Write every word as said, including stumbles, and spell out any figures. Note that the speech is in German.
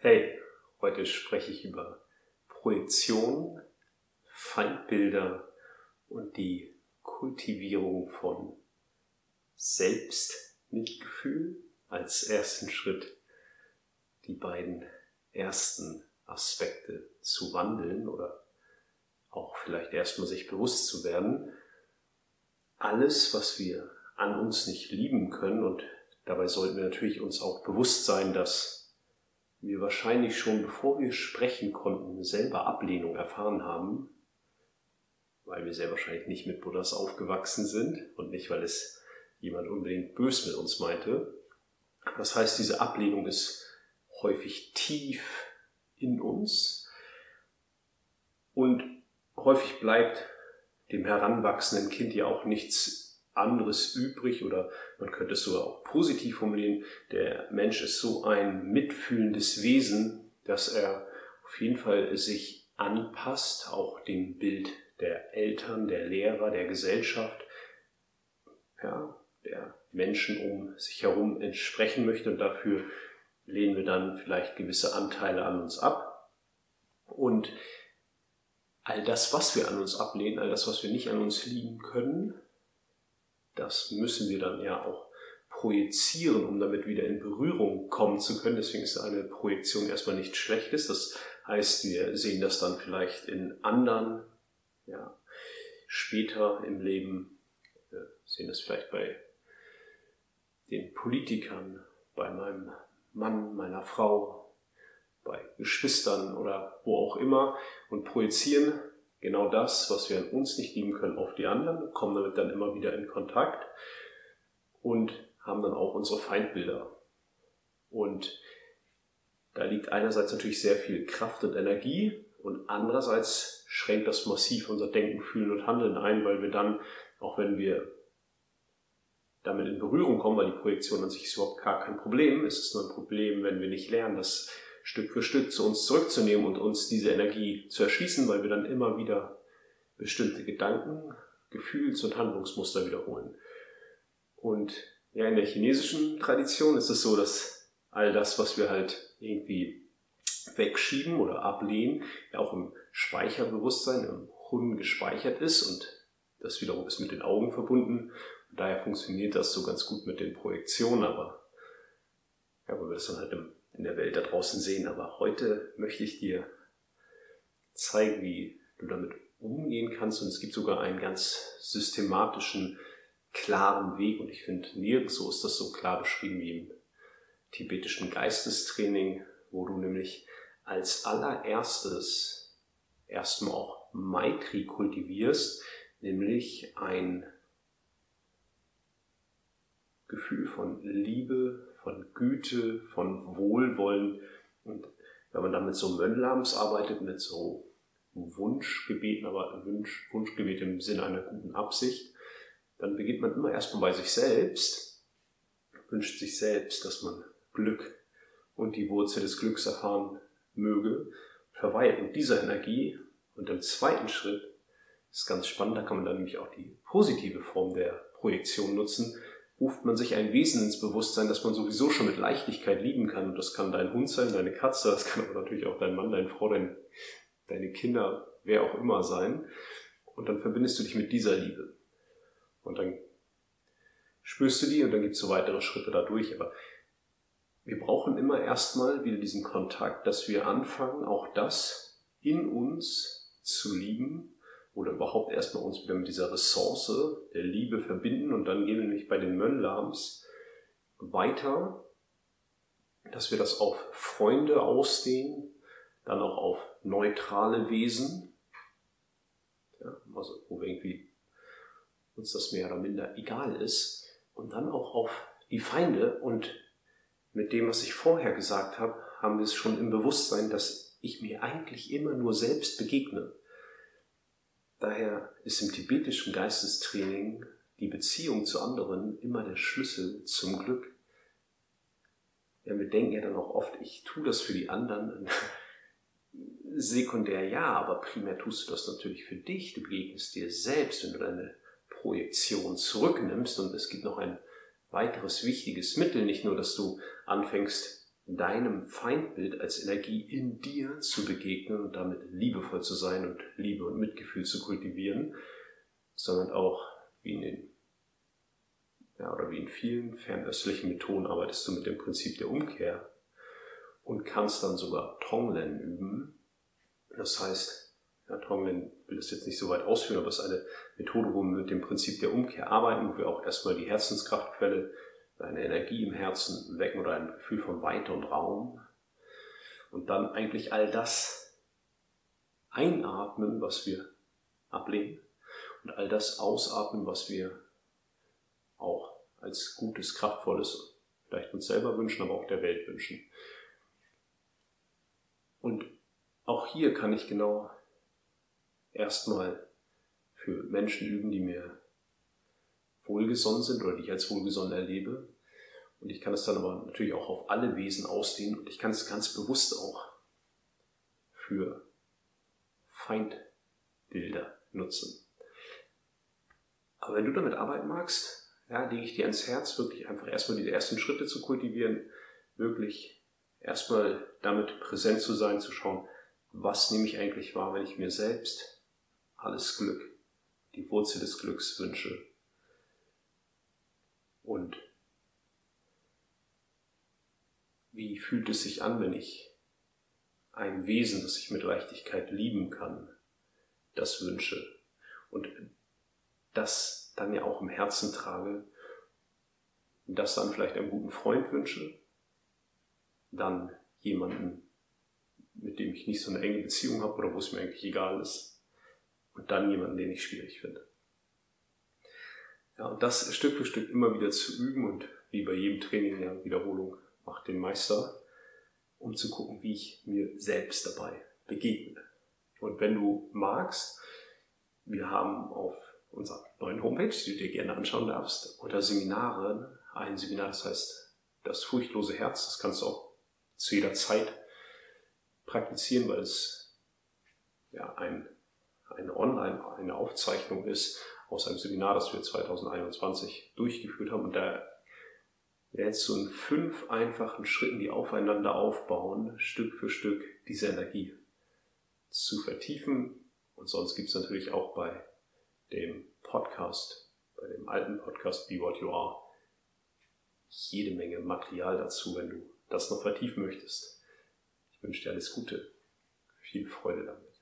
Hey, heute spreche ich über Projektion, Feindbilder und die Kultivierung von Selbstmitgefühl als ersten Schritt, die beiden ersten Aspekte zu wandeln oder auch vielleicht erstmal sich bewusst zu werden. Alles, was wir an uns nicht lieben können, und dabei sollten wir natürlich uns auch bewusst sein, dass wir wahrscheinlich schon, bevor wir sprechen konnten, selber Ablehnung erfahren haben, weil wir sehr wahrscheinlich nicht mit Buddhas aufgewachsen sind und nicht, weil es jemand unbedingt bös mit uns meinte. Das heißt, diese Ablehnung ist häufig tief in uns und häufig bleibt dem heranwachsenden Kind ja auch nichts anderes übrig, oder man könnte es sogar auch positiv formulieren. Der Mensch ist so ein mitfühlendes Wesen, dass er auf jeden Fall sich anpasst, auch dem Bild der Eltern, der Lehrer, der Gesellschaft, ja, der Menschen um sich herum entsprechen möchte, und dafür lehnen wir dann vielleicht gewisse Anteile an uns ab. Und all das, was wir an uns ablehnen, all das, was wir nicht an uns lieben können, das müssen wir dann ja auch projizieren, um damit wieder in Berührung kommen zu können. Deswegen ist eine Projektion erstmal nichts Schlechtes. Das heißt, wir sehen das dann vielleicht in anderen, ja, später im Leben, wir sehen das vielleicht bei den Politikern, bei meinem Mann, meiner Frau, bei Geschwistern oder wo auch immer, und projizieren genau das, was wir an uns nicht lieben können, auf die anderen, kommen damit dann immer wieder in Kontakt und haben dann auch unsere Feindbilder. Und da liegt einerseits natürlich sehr viel Kraft und Energie, und andererseits schränkt das massiv unser Denken, Fühlen und Handeln ein, weil wir dann, auch wenn wir damit in Berührung kommen, weil die Projektion an sich ist überhaupt gar kein Problem, es ist nur ein Problem, wenn wir nicht lernen, das Stück für Stück zu uns zurückzunehmen und uns diese Energie zu erschließen, weil wir dann immer wieder bestimmte Gedanken, Gefühls- und Handlungsmuster wiederholen. Und ja, in der chinesischen Tradition ist es so, dass all das, was wir halt irgendwie wegschieben oder ablehnen, ja auch im Speicherbewusstsein, im Hun gespeichert ist, und das wiederum ist mit den Augen verbunden. Und daher funktioniert das so ganz gut mit den Projektionen, aber ja, weil wir das dann halt im in der Welt da draußen sehen. Aber heute möchte ich dir zeigen, wie du damit umgehen kannst. Und es gibt sogar einen ganz systematischen, klaren Weg. Und ich finde, nirgendwo ist das so klar beschrieben wie im tibetischen Geistestraining, wo du nämlich als allererstes erstmal auch Maitri kultivierst, nämlich ein Gefühl von Liebe, von Güte, von Wohlwollen. Und wenn man dann mit so Mönlams arbeitet, mit so Wunschgebeten, aber Wunsch, Wunschgebet im Sinne einer guten Absicht, dann beginnt man immer erstmal bei sich selbst, wünscht sich selbst, dass man Glück und die Wurzel des Glücks erfahren möge, verweilt mit dieser Energie. Und im zweiten Schritt ist ganz spannend, da kann man dann nämlich auch die positive Form der Projektion nutzen, ruft man sich ein Wesen ins Bewusstsein, das man sowieso schon mit Leichtigkeit lieben kann. Und das kann dein Hund sein, deine Katze, das kann aber natürlich auch dein Mann, deine Frau, dein, deine Kinder, wer auch immer sein. Und dann verbindest du dich mit dieser Liebe. Und dann spürst du die, und dann gibt es so weitere Schritte dadurch. Aber wir brauchen immer erstmal wieder diesen Kontakt, dass wir anfangen, auch das in uns zu lieben, oder überhaupt erstmal uns wieder mit dieser Ressource der Liebe verbinden. Und dann gehen wir nämlich bei den Mönlams weiter, dass wir das auf Freunde ausdehnen, dann auch auf neutrale Wesen, ja, also wo wir irgendwie uns das mehr oder minder egal ist, und dann auch auf die Feinde. Und mit dem, was ich vorher gesagt habe, haben wir es schon im Bewusstsein, dass ich mir eigentlich immer nur selbst begegne. Daher ist im tibetischen Geistestraining die Beziehung zu anderen immer der Schlüssel zum Glück. Ja, wir denken ja dann auch oft, ich tue das für die anderen. Sekundär ja, aber primär tust du das natürlich für dich. Du begegnest dir selbst, wenn du deine Projektion zurücknimmst. Und es gibt noch ein weiteres wichtiges Mittel, nicht nur, dass du anfängst, deinem Feindbild als Energie in dir zu begegnen und damit liebevoll zu sein und Liebe und Mitgefühl zu kultivieren, sondern auch wie in den, ja, oder wie in vielen fernöstlichen Methoden arbeitest du mit dem Prinzip der Umkehr und kannst dann sogar Tonglen üben. Das heißt, ja, Tonglen will das jetzt nicht so weit ausführen, aber es ist eine Methode, wo wir mit dem Prinzip der Umkehr arbeiten, wo wir auch erstmal die Herzenskraftquelle, eine Energie im Herzen wecken oder ein Gefühl von Weite und Raum und dann eigentlich all das einatmen, was wir ablehnen und all das ausatmen, was wir auch als Gutes, Kraftvolles vielleicht uns selber wünschen, aber auch der Welt wünschen. Und auch hier kann ich genau erstmal für Menschen üben, die mir wohlgesonnen sind oder die ich als wohlgesonnen erlebe. Und ich kann es dann aber natürlich auch auf alle Wesen ausdehnen und ich kann es ganz bewusst auch für Feindbilder nutzen. Aber wenn du damit arbeiten magst, ja, lege ich dir ans Herz, wirklich einfach erstmal die ersten Schritte zu kultivieren, wirklich erstmal damit präsent zu sein, zu schauen, was nehme ich eigentlich wahr, wenn ich mir selbst alles Glück, die Wurzel des Glücks wünsche. Und wie fühlt es sich an, wenn ich ein Wesen, das ich mit Leichtigkeit lieben kann, das wünsche und das dann ja auch im Herzen trage und das dann vielleicht einem guten Freund wünsche, dann jemanden, mit dem ich nicht so eine enge Beziehung habe oder wo es mir eigentlich egal ist und dann jemanden, den ich schwierig finde. Ja, und das Stück für Stück immer wieder zu üben und wie bei jedem Training, ja, Wiederholung macht den Meister, um zu gucken, wie ich mir selbst dabei begegne. Und wenn du magst, wir haben auf unserer neuen Homepage, die du dir gerne anschauen darfst, unter Seminare ein Seminar, das heißt das furchtlose Herz. Das kannst du auch zu jeder Zeit praktizieren, weil es ja ein, eine Online, eine Aufzeichnung ist aus einem Seminar, das wir zwanzig einundzwanzig durchgeführt haben. Und da lernst du in fünf einfachen Schritten, die aufeinander aufbauen, Stück für Stück diese Energie zu vertiefen. Und sonst gibt es natürlich auch bei dem Podcast, bei dem alten Podcast Be What You Are, jede Menge Material dazu, wenn du das noch vertiefen möchtest. Ich wünsche dir alles Gute, viel Freude damit.